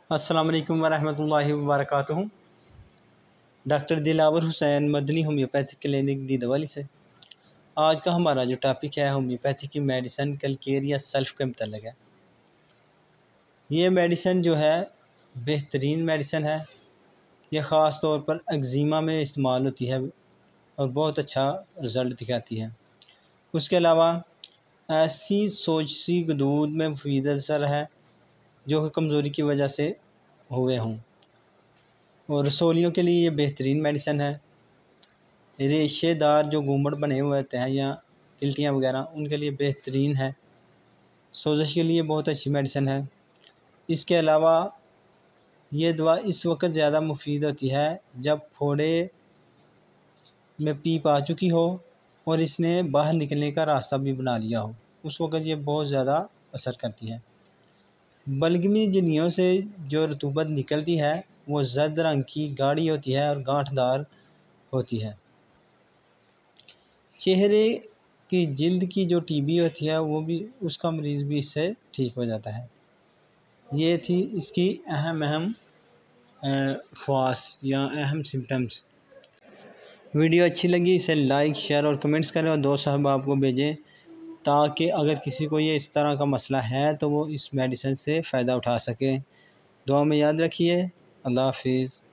अस्सलाम वालेकुम वरहमतुल्लाहि वबरकातुहू। Doctor Dilawar Hussain Madani homeopathic clinic Didwali से आज का हमारा जो टॉपिक है होम्योपैथी की मेडिसिन कल केयर या सेल्फ के मतलब है। ये मेडिसिन जो है बेहतरीन मेडिसिन है। ये ख़ास तौर पर एक्जिमा में इस्तेमाल होती है और बहुत अच्छा रिज़ल्ट दिखाती है। उसके अलावा ऐसी सोजशी गदूद में मुफीद असर है जो कि कमज़ोरी की वजह से हुए हों, और रसोलियों के लिए ये बेहतरीन मेडिसिन है। रेशेदार जो घूमड़ बने हुए होते हैं या गिल्टियाँ वगैरह, उनके लिए बेहतरीन है। सोजिश के लिए बहुत अच्छी मेडिसिन है। इसके अलावा ये दवा इस वक्त ज़्यादा मुफीद होती है जब फोड़े में पीप आ चुकी हो और इसने बाहर निकलने का रास्ता भी बना लिया हो, उस वक्त ये बहुत ज़्यादा असर करती है। बलगमी झिल्लियों से जो रतूबत निकलती है वो जर्द रंग की गाढ़ी होती है और गांठदार होती है। चेहरे की जिल्द की जो टीबी होती है वो भी, उसका मरीज़ भी इससे ठीक हो जाता है। ये थी इसकी अहम ख़वास या अहम सिम्टम्स। वीडियो अच्छी लगी इसे लाइक शेयर और कमेंट्स करें और दोस्त साहब आपको भेजें, ताकि अगर किसी को ये इस तरह का मसला है तो वो इस मेडिसिन से फ़ायदा उठा सके। दुआ में याद रखिए। अल्लाह हाफिज़।